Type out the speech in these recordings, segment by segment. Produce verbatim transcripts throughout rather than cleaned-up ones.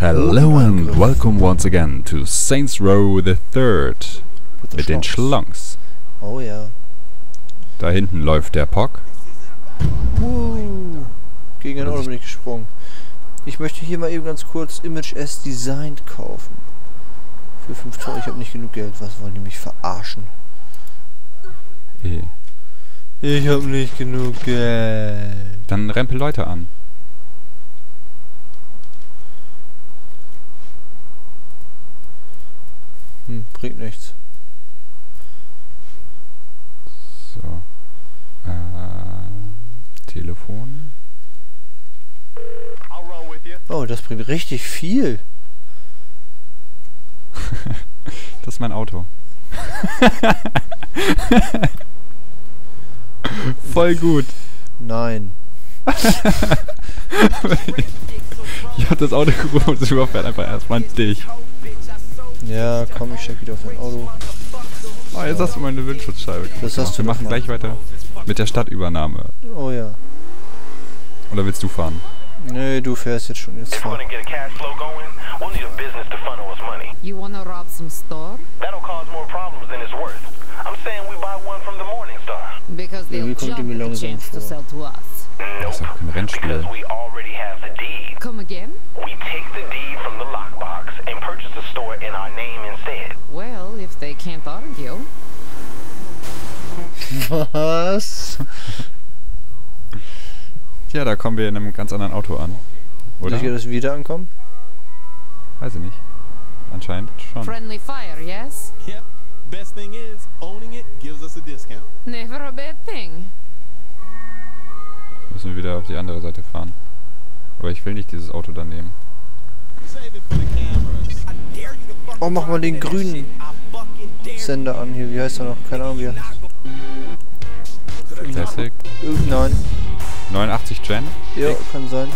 Hello and welcome once again to Saints Row the Third. Mit den Schlongs. Oh ja. Da hinten läuft der Pock. Uh, gegen ein Auto bin ich gesprungen. Ich möchte hier mal eben ganz kurz Image S Designed kaufen. Für fünf Euro. Ich habe nicht genug Geld. Was wollen die mich verarschen? E. Ich habe nicht genug Geld. Dann rempel Leute an. Hm, bringt nichts. So. Äh, Telefon. Oh, das bringt richtig viel. Das ist mein Auto. Voll gut. Nein. Ich hab das Auto gerufen und es überfährt einfach erstmal dich. Ja, komm, ich steig wieder auf dein Auto. Oh, jetzt hast du meine Windschutzscheibe. Das hast du Wir machen gleich weiter mit der Stadtübernahme. Oh ja. Oder willst du fahren? Nee, du fährst jetzt schon. Jetzt fahr. You wanna rob some store? That'll cause more problems than it's worth. I'm saying we buy one from the Morningstar. Because they'll Irgendwie kommt die jump mir at the langsam chance to vor. sell to us. Das ist Nope. doch kein Rennspiel. Because we already have the deed. Come again? We take the deed from the lockbox and purchase the store in our name instead. Well, if they can't argue. Was? Tja, da kommen wir in einem ganz anderen Auto an. Oder? Sicher, dass wir wieder ankommen? Weiß ich nicht. Anscheinend schon. Friendly fire, yes? Yep. Best thing is, owning it gives us a discount. Never a bad thing. Müssen wir wieder auf die andere Seite fahren. Aber ich will nicht dieses Auto dann nehmen. Save it for the cameras. I dare you to fuck Oh, mach mal den grünen I fucking dare. Sender an hier. Wie heißt er noch? Keine Ahnung, wie er heißt. Classic. Äh, Nein. neunundachtzig Gen. Ja, kann sein.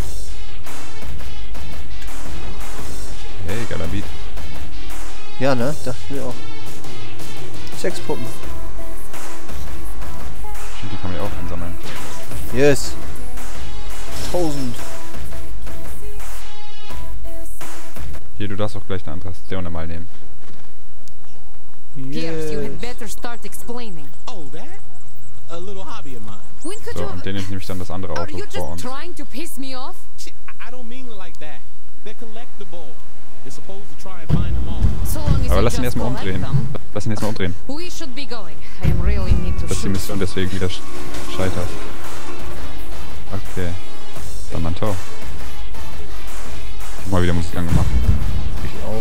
Hey, geiler Beat. Ja, ne? Dachte ich mir auch. Sechs Puppen. Stimmt, die kann man ja auch einsammeln. Yes. Tausend. Hier, du darfst auch gleich eine Anthracene mal nehmen. Pierce, you had Yes. better start explaining. Oh, that? A little hobby of mine. When could So, you... und den nehme ich dann das andere Are Auto you vor uns. just trying to piss me off? Shit, I I don't mean it like that. They're collectible. You're supposed to try and find them all. So long as Aber you lass ihn just erstmal collect umdrehen. them. Lass ihn erstmal umdrehen. We should be going. I am really need to Dass die shoot. Mission deswegen wieder sch scheitert. Okay. Dann mein Tor. Ich hab mal wieder Musik angemacht. Ich auch.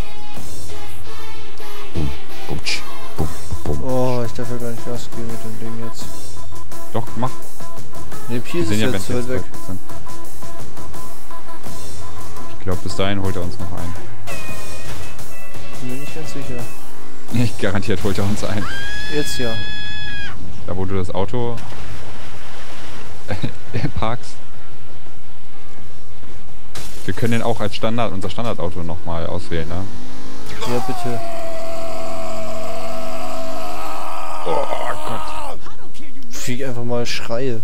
Bum, bumtsch, bum, bum. Oh, ich darf ja gar nicht Gas geben mit dem Ding jetzt. Doch, mach. Ne, Pier Wir ist sehen ja, wenn jetzt es weit jetzt weg. weg sind. Ich glaube, bis dahin holt er uns noch ein. Bin mir nicht ganz sicher. Ich garantiert holt er uns ein. Jetzt ja. Da wo du das Auto parkst. Wir können den auch als Standard, unser Standardauto nochmal auswählen, ne? Ja, bitte. Oh Gott. Wie ich einfach mal schreie.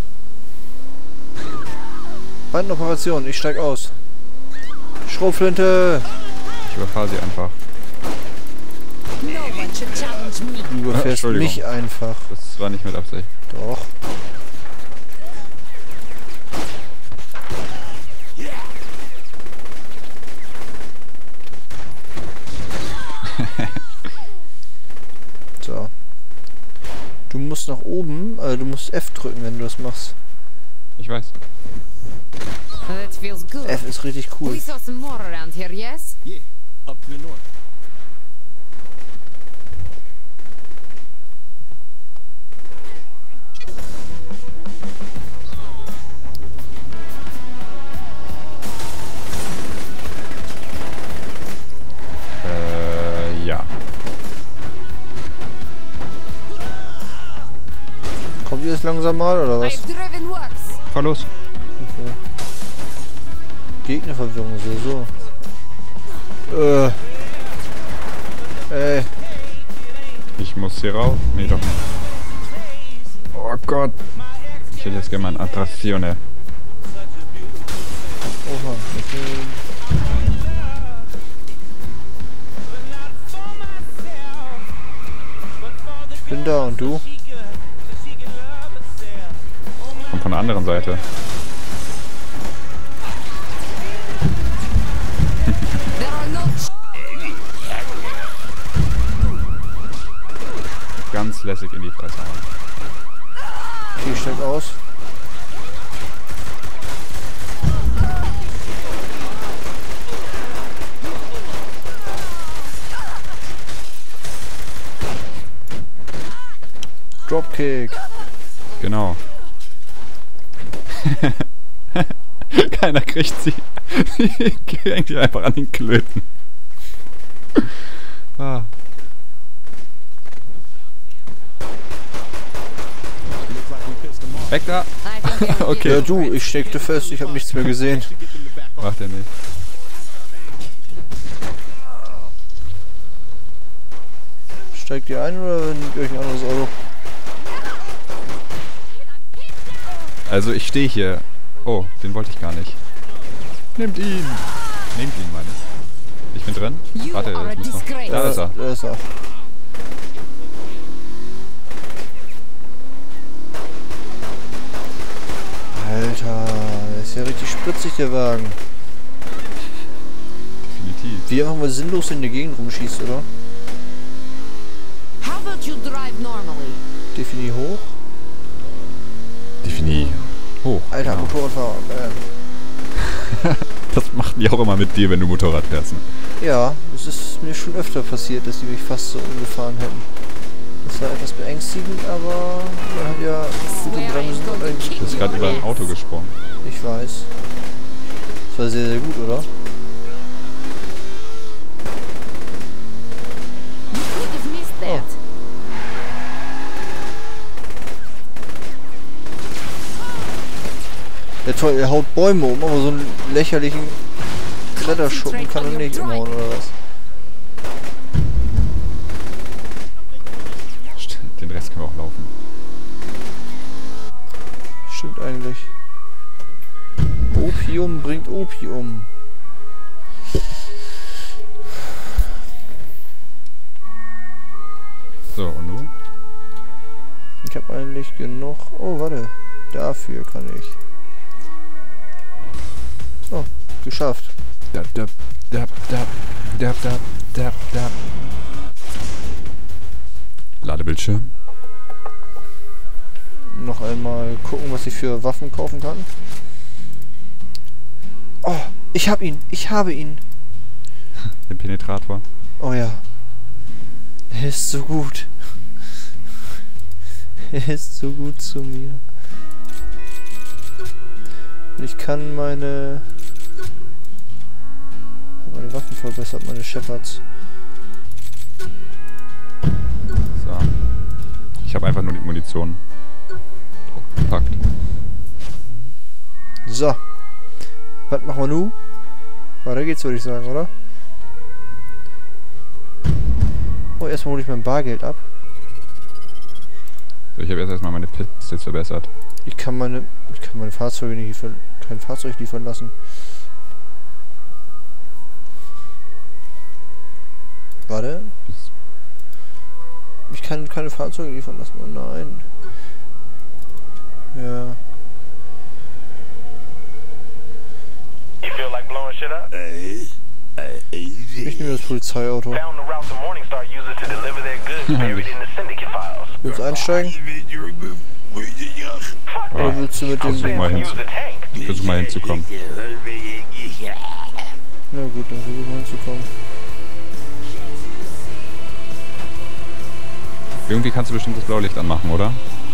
Bandenoperation, ich steig aus. Schrotflinte! Ich überfahre sie einfach. No one should challenge me. Du überfährst Entschuldigung. mich einfach. Das war nicht mit Absicht. Doch. So. Du musst nach oben, also du musst F drücken, wenn du das machst. Ich weiß. That feels good. F ist richtig cool. We saw some more around here, yes? Yeah, up to the north. Äh, ja. Kommt ihr jetzt langsam mal, oder was? I've driven worse. Fahr los. Okay. Gegnerverwirrung, so, so. Äh. Ey. Ich muss hier rauf. Nee, doch nicht. Oh Gott. Ich hätte jetzt gerne mal eine Attraktion. Oha, okay. Bin da und du? Kommt von der anderen Seite. There are no Ganz lässig in die Fresse hauen. Okay, ich steig aus. Dropkick. Genau. Keiner kriegt sie. Sie hängt die einfach an den Klöten. Ah. Weg da! I think they're Okay. Ja du, ich steckte fest, ich habe nichts mehr gesehen. Macht er nicht. Steigt ihr ein oder nehmt ihr euch ein anderes Auto? Also ich stehe hier. Oh, den wollte ich gar nicht. Nehmt ihn! Nehmt ihn, meine ich. Ich bin drin. You Warte, are a ich muss noch. disgrace. Da ist er. Da ist er. Alter, der ist ja richtig spritzig, der Wagen. Definitiv. Wie er einfach mal sinnlos in der Gegend rumschießt, oder? How about you drive normally? Defini hoch. Definitiv. Hoch. Alter, genau. Motorradfahrer. Äh. Das machen die auch immer mit dir, wenn du Motorrad fährst. Ne? Ja, es ist mir schon öfter passiert, dass die mich fast so umgefahren hätten. Das war etwas beängstigend, aber man hat ja gute Bremsen und ein Du bist gerade über ein Auto gesprungen. Ich weiß. Das war sehr, sehr gut, oder? You could have missed that. Ja toll, er haut Bäume um, aber so einen lächerlichen Kletterschuppen kann er nicht umhauen, oder was? Stimmt, den Rest können wir auch laufen. Stimmt eigentlich. Opium bringt Opium. So, und nun? Ich habe eigentlich genug... Oh, warte. Dafür kann ich. Oh, geschafft. Dab, dab, dab, dab, dab, dab, dab, dab. Ladebildschirm. Noch einmal gucken, was ich für Waffen kaufen kann. Oh, ich hab ihn. Ich habe ihn. Den Penetrator. Oh ja. Er ist so gut. Er ist so gut zu mir. Und ich kann meine... meine Waffen verbessert, meine Shepherds. So. Ich habe einfach nur die Munition gepackt. So. Was machen wir nun? Weiter geht's, würde ich sagen, oder? Oh, erstmal hole ich mein Bargeld ab. So, ich habe jetzt erstmal meine Pistols verbessert. Ich kann meine... Ich kann meine Fahrzeuge nicht liefern... kein Fahrzeug liefern lassen. Warte. Ich kann keine Fahrzeuge liefern lassen. Oh nein. Ja. You feel like blowing shit up? Ich nehme das Polizeiauto. Found the route the Morningstar uses to deliver their goods buried in the syndicate files. Willst du einsteigen? Oh, Oder willst du mit dem... versuch mal, Use hinzu the tank. ich versuch mal hinzukommen. Na gut, dann versuchen wir hinzukommen. Irgendwie kannst du bestimmt das Blaulicht anmachen, oder?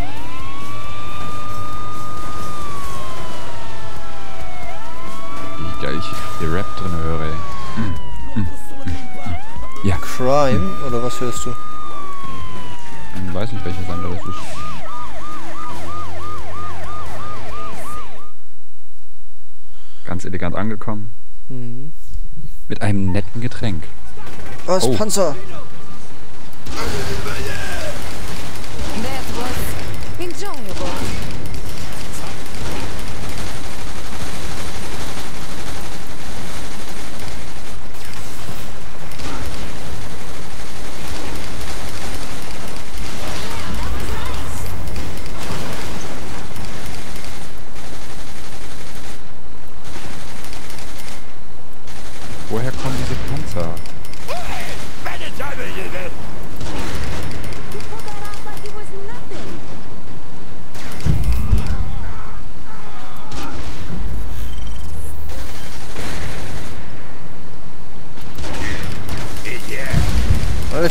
Wie geil ich hier Rap drin höre, ey. Mm, mm, mm, mm. Ja, Crime? Oder was hörst du? ich weiß nicht, welches anderes ist. Ganz elegant angekommen. Mhm. Mit einem netten Getränk. Was? Oh. Panzer! That was enjoyable.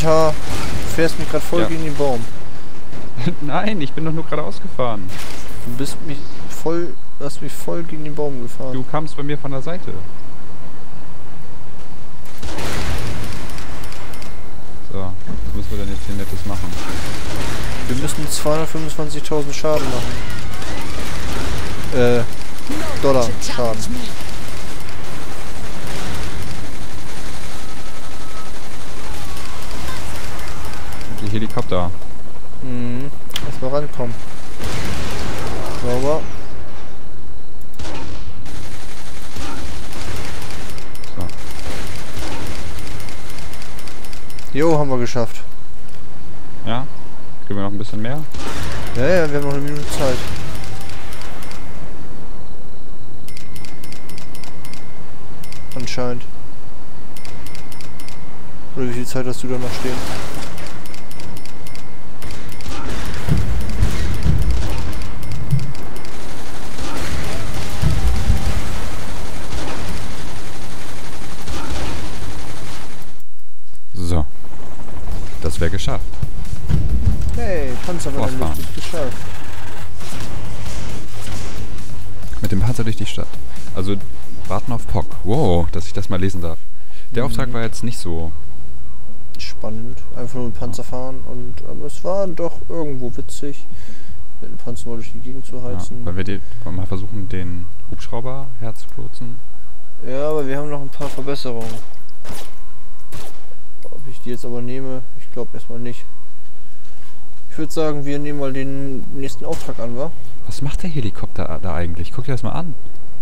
H, du fährst mich gerade voll Ja. gegen den Baum. Nein, ich bin doch nur geradeaus gefahren. Du bist mich voll, du hast mich voll gegen den Baum gefahren. Du kamst bei mir von der Seite. So, was müssen wir denn jetzt hier Nettes machen? Wir müssen zweihundertfünfundzwanzigtausend Schaden machen. Äh, No Dollar one should challenge Schaden. me. Die Helikopter. Mhm. Erstmal rankommen. Sauber. So. Jo, haben wir geschafft. Ja? Kriegen wir noch ein bisschen mehr? Ja, ja, wir haben noch eine Minute Zeit. Anscheinend. Oder wie viel Zeit hast du da noch stehen? So. Das wäre geschafft. Hey, Panzerwagen Vorfahren. gut geschafft. Mit dem Panzer durch die Stadt. Also, warten auf P O C. Wow, dass ich das mal lesen darf. Der Mhm. Auftrag war jetzt nicht so... Spannend. Einfach nur mit Panzer fahren und aber es war doch irgendwo witzig, mit dem Panzer mal durch die Gegend zu Ja, heizen. wollen wir die, wollen wir mal versuchen, den Hubschrauber herzulotsen? Ja, aber wir haben noch ein paar Verbesserungen. Ob ich die jetzt aber nehme, ich glaube erstmal nicht. Ich würde sagen, wir nehmen mal den nächsten Auftrag an, wa? Was macht der Helikopter da eigentlich? Guck dir das mal an.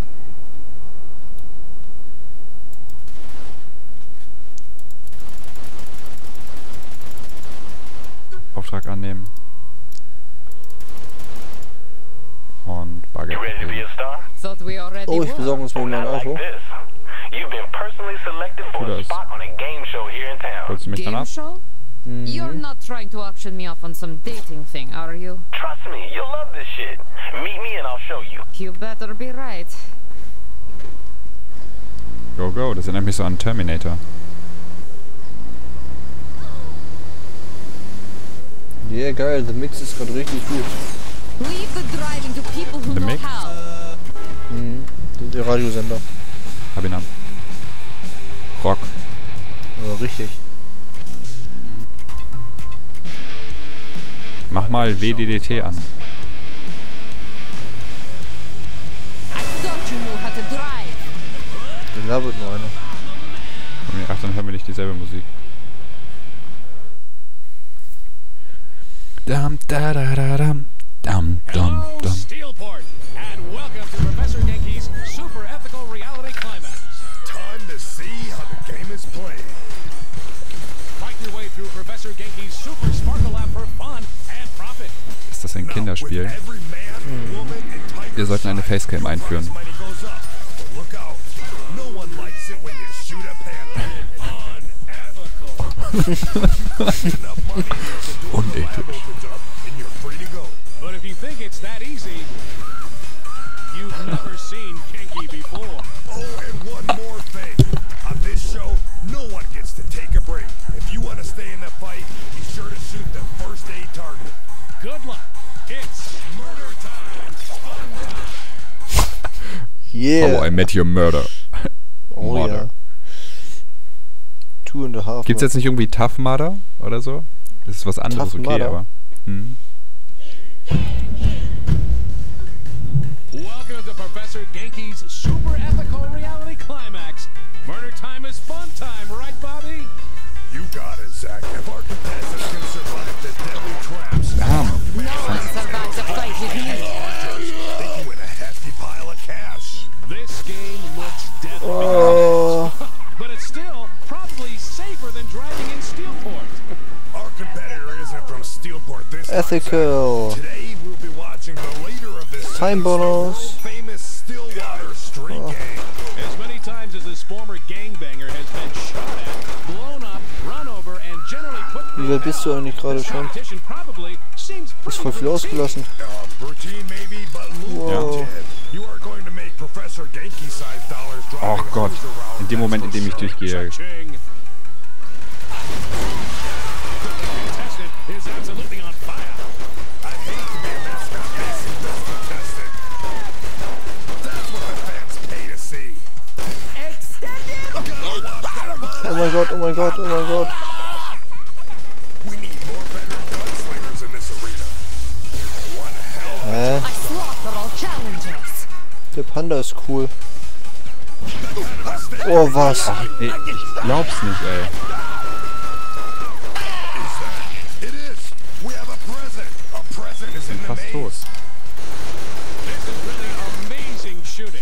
Auftrag annehmen. Und Bagger. You ready to be a star? Thought we already Oh, ich were. besorge uns mal Not ein like Auto. this. You've been personally selected for Who a does? spot on a game show here in town. Holst du mich dann Game ab? show? You're Mhm. not trying to auction me off on some dating thing, are you? Trust me, you'll love this shit. Meet me and I'll show you. You better be right. Go, go. Das erinnert mich so an Terminator. Yeah, geil, der Mix ist gerade richtig gut. Leave the driving to people who The know mix? how. Mhm. Der Radiosender. Hab ihn ab. Rock. Ja, richtig. Mach mal W D D T an. I thought you knew how to drive. Da labert nur einer. Ach, dann hören wir nicht dieselbe Musik. Dam, da, da, da, dam. Dam, dam, Hello, dam. Steelport, and welcome to Professor Genki's Super Ethical Reality Climax. Time to see how the game is played. Fight your way through Professor Genki's Super Sparkle Lab for fun and profit. Ist das ein Kinderspiel? With every man, woman, and tiger Wir sollten eine size, Facecam einführen. money goes up. But look out. No one likes it when you shoot a panther. Enough money, the door to the lab Unethisch. opens up and you're free to go. But if you think it's that easy, you've never seen Genki before. Oh, and one more thing. On this show, no one gets to take a break. If you want to stay in the fight, be sure to shoot the first aid target. Good luck. It's murder time. Fun time. Yeah. How I Met Your Murder. Oh Murder. ja. Two and a half. Gibt's jetzt nicht irgendwie Tough Mudder oder so? Das ist was anderes, Tough okay, Mudder? aber... Hm. Welcome to Professor Genki's Super Ethical Reality Climax. Murder time is fun time, right, Bobby? You got it, Zach. If our contestants can survive the deadly traps, Damn. No one survives a fight with me. they can win a hefty pile of cash. This game looks deadly, Oh. but it's still probably safer than driving in Steelport. Our competitor isn't from Steelport this time, Ethical. Zach. Today we'll be watching the leader of this Time series, bonus. the world-famous Stillwater Street Oh. Gang. As many times as this former gangbanger has been shot at, blown up, run over, and generally put Wie through weit bist du hell, eigentlich gerade this schon? competition probably seems Ist pretty voll viel routine. ausgelassen. Uh, routine maybe, but Wow. lucrative. You are going to make Professor Genki-sized dollars driving Oh Gott. a cruiser around, In dem that's Moment, in for dem ich sure. durchgehe. Cha-ching. Gott, oh mein Gott, oh mein Gott. We need more veteran gunslingers in this arena. One hell Hä? I slaughter all challengers. Der Panda ist cool. Oh, was? Nee, ich glaub's nicht, ey. it is. We have a present. A present is in Bin the fast tot. maze. This is really amazing shooting.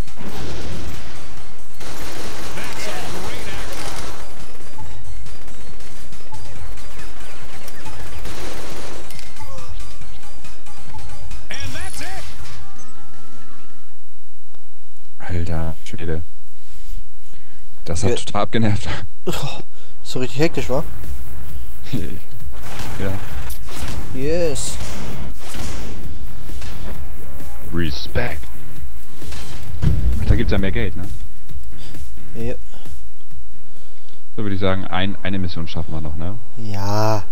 That's some great action. And that's it. Alter Schwede. Das hat Ja. total abgenervt. Oh, so richtig hektisch, wa? Ja. Yes. Respect. Ach, da gibt's ja mehr Geld, ne? Ja. So würde ich sagen, ein, eine Mission schaffen wir noch, ne? Ja.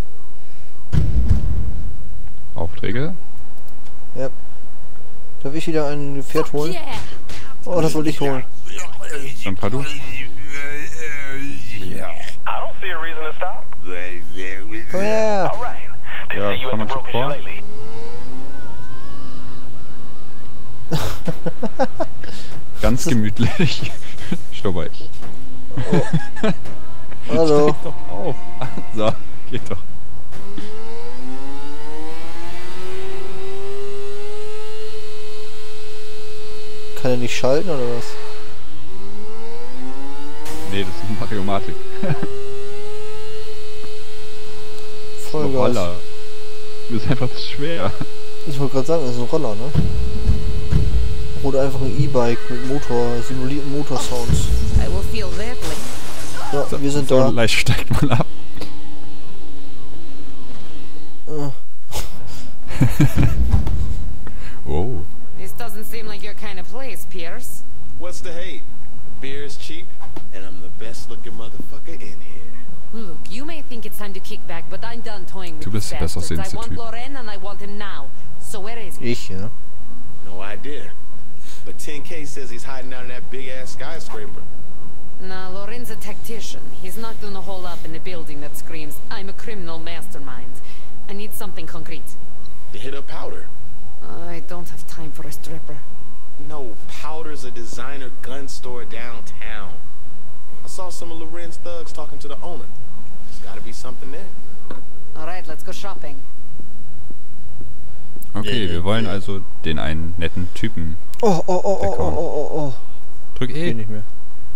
Aufträge? Ja. Darf ich wieder ein Pferd holen? Yeah. Oh, das wollte ich holen. Dann fahr du. I don't see a reason to stop. Komm her. All right. Didn't Ja, see you kann at the man broken Support? lately. Ganz gemütlich. Stopper ich. Hallo. Steig doch auf. So, geht doch. Kann er nicht schalten oder was? Nee, das ist Mario-Matik. Vollgas. Roller. Du bist einfach zu schwer. Ich wollte gerade sagen, das ist ein Roller, ne? Oder einfach ein E-Bike mit Motor, simulierten Motorsounds. I will feel that later. Ja, wir sind So da. leicht steigt man ab. Äh, Oh. This doesn't seem like your kind of place, Pierce. What's the hate? Beer is cheap, and I'm the best looking motherfucker in here. Look, you may think it's time to kick back, but I'm done toying with Du bist these der bastards. I bestaussehendste want Typ. Loren and I want him now. So where is he? ich, ja. No idea. But ten K says he's hiding out in that big ass skyscraper. Nah, Loren's a tactician. He's not gonna hole up in a building that screams, I'm a criminal mastermind. I need something concrete. To hit up Powder. I don't have time for a stripper. No, Powder's a designer gun store downtown. I saw some of Loren's thugs talking to the owner. There's gotta be something there. Alright, let's go shopping. Okay, wir wollen also den einen netten Typen. Oh, oh, oh, oh, oh, oh, oh, oh. Drück Geh E. nicht mehr.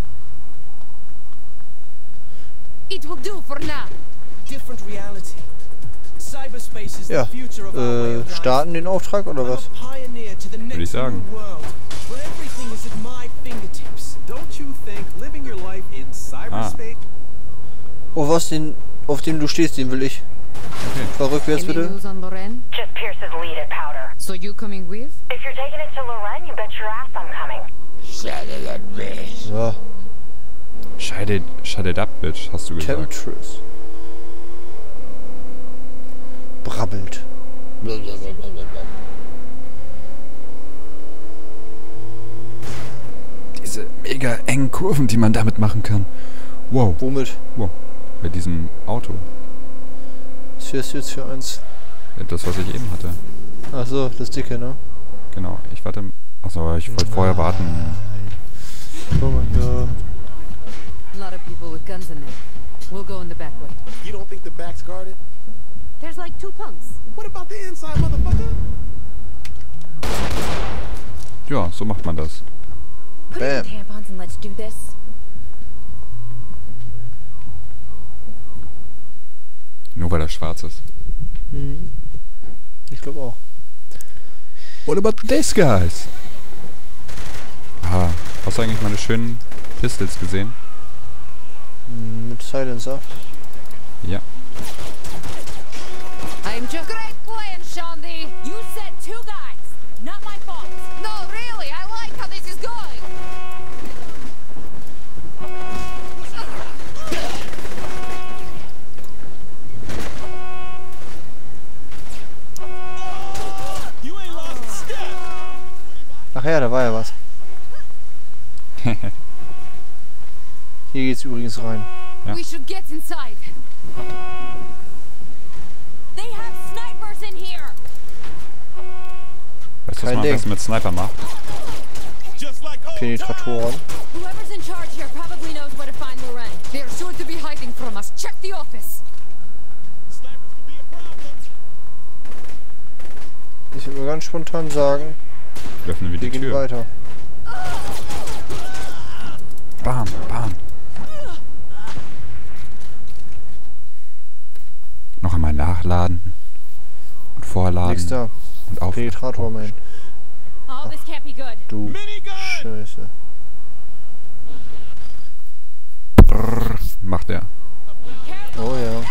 It will do for now. Different reality. Cyberspace is Ja, the future of our way äh, of life. starten den Auftrag oder I'm was? a pioneer to the ich next sagen. new world, where everything is at my fingertips. Don't you think living your life in cyberspace? Oh, was, den, auf dem du stehst, den will ich. Okay. Fahr rückwärts Any bitte. news on Loren? Just Pierce's lead at Powder. So you coming with? If you're taking it to Loren, you bet your ass I'm coming. So, Shut it, shut it up, bitch, hast du gesagt. Temptress. Brabbelt. Diese mega engen Kurven, die man damit machen kann. Wow, Womit? wow. Bei diesem Auto. Was fährst du jetzt für eins? Ja, das, was ich eben hatte. Achso, das dicke, ne? Genau, ich warte. Achso, ich wollte vorher warten. Oh mein Gott. A lot of people with guns in there. We'll go in the back way. You don't think the back's guarded? There's like two punks. What about the inside, motherfucker? Ja, so macht man das. Put Bam. in tampons and let's do this. Nur weil er schwarz ist. Mhm. Ich glaube auch. What about this guys? Ah, hast du eigentlich meine schönen Pistols gesehen? Mhm, mit Silencer. Ja. I'm just great plan, Shandi. You said two guys, not my fault. No, really, I like how this is going. You ain't lost a step. Ach ja, da war ja was. Hier geht's übrigens rein. Ja. We should get inside. They have snipers in here. Weißt du, was Kein man am Ding. besten mit Sniper macht? Just like old Penetratoren. Whoever's in charge here probably knows where to find Loren. They're sure to be hiding from us. Check the office. snipers could be a problem. Ich würde mal ganz spontan sagen, Öffnen wir wir die gehen Tür. weiter. Bam, bam. Noch einmal nachladen. Und vorladen. Nix da. Und auf. Penetrator, man. Oh, this can't be good. Du Minigun! Scheiße. Brrr, macht er. Oh ja.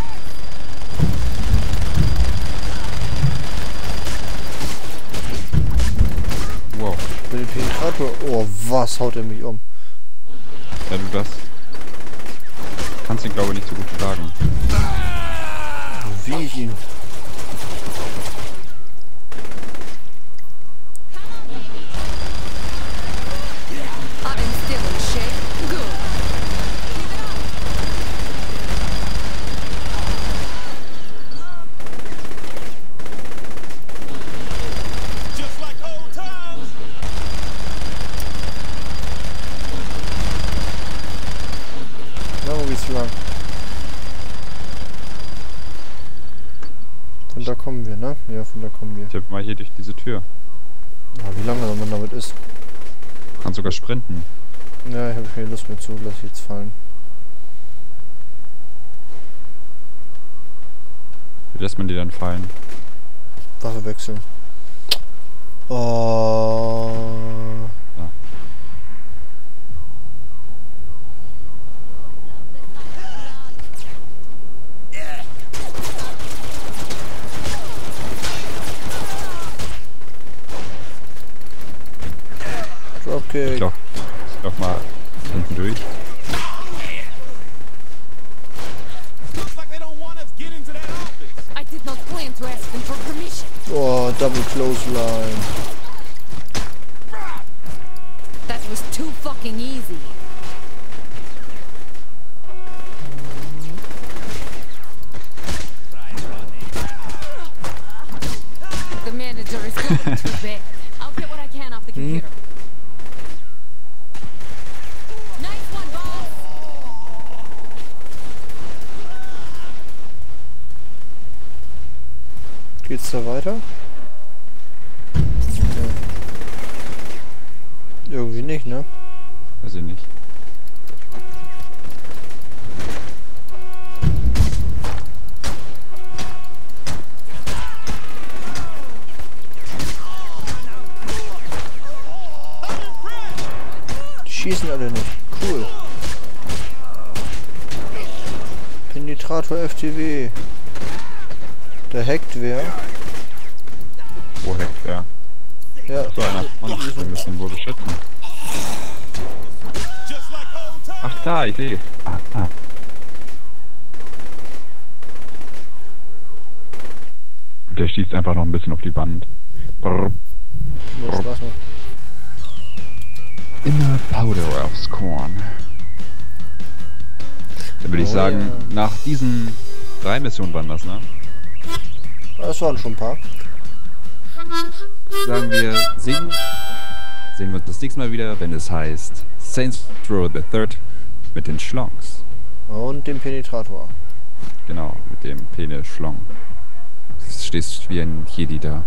Wow. Mit dem Penetrator. Oh, was haut er mich um? Ja, du das. Kannst ihn, glaube ich, nicht so gut schlagen. Wie ich ihn. I'm still in shape. Good. Just like old times. Na, wo geht's lang? Von da kommen wir, ne? Ja, von da kommen wir. Ich hab mal hier durch diese Tür. Ah, wie lange man damit ist? Kannst sogar sprinten. Ja, ich habe keine Lust mehr zu. Lass ich jetzt fallen. Wie lässt man die dann fallen? Waffe wechseln. Oh. Ja. Dropkick. Ich lauf, ich lauf mal hinten durch. Looks like they don't want us getting to that office. I did not plan to ask them for permission. Oh, double clothesline. That was too fucking easy. The manager is going to bed. I'll get what I can off the computer. Nice one, boss. Geht's da weiter? Okay. Irgendwie nicht, ne? Weiß ich nicht. Die schießen alle nicht. Cool. Penetrator F T W. Der hackt wer? Wo hackt wer? Ja. So einer. Mann, wir müssen wohl beschützen. Just like old times. Ach da, ich sehe. Ah, ah. Der schießt einfach noch ein bisschen auf die Wand. Brrr. Was machen? Inner Powder aufs Korn. Dann würde ich Oh sagen, ja. nach diesen drei Missionen waren das, ne? Das waren schon ein paar. Sagen wir, sehen, sehen wir uns das nächste Mal wieder, wenn es heißt Saints Row the Third mit den Schlongs. Und dem Penetrator. Genau, mit dem Penis-Schlong. Du stehst wie ein Jedi da.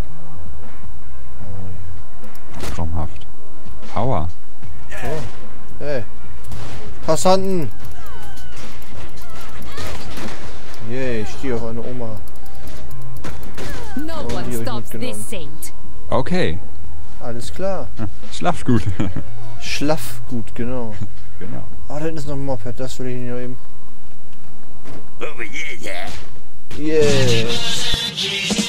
Traumhaft. Power. Oh. Hey. Passanten! Yay, ich stehe auf eine Oma. No Oh, one die hab ich stops mitgenommen. this saint. Okay. Alles klar. Ja, schlaft gut. Schlaff gut, genau. Genau. Ah, da hinten ist noch ein Moped, das will ich nicht noch eben. Over here, yeah. Yeah.